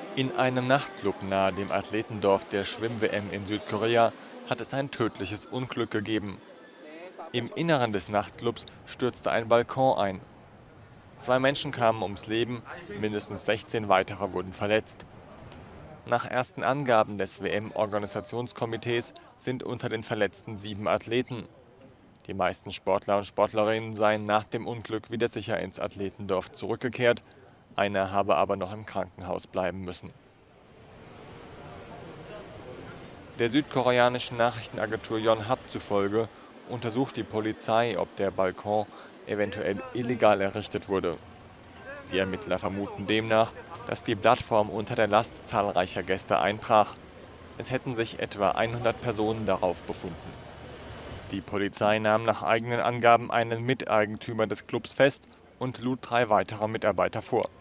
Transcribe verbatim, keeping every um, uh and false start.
In einem Nachtclub nahe dem Athletendorf der Schwimm-W M in Südkorea hat es ein tödliches Unglück gegeben. Im Inneren des Nachtclubs stürzte ein Balkon ein. Zwei Menschen kamen ums Leben, mindestens sechzehn weitere wurden verletzt. Nach ersten Angaben des W M-Organisationskomitees sind unter den Verletzten sieben Athleten. Die meisten Sportler und Sportlerinnen seien nach dem Unglück wieder sicher ins Athletendorf zurückgekehrt. Einer habe aber noch im Krankenhaus bleiben müssen. Der südkoreanischen Nachrichtenagentur Yonhap zufolge untersucht die Polizei, ob der Balkon eventuell illegal errichtet wurde. Die Ermittler vermuten demnach, dass die Plattform unter der Last zahlreicher Gäste einbrach. Es hätten sich etwa hundert Personen darauf befunden. Die Polizei nahm nach eigenen Angaben einen Miteigentümer des Clubs fest und lud drei weitere Mitarbeiter vor.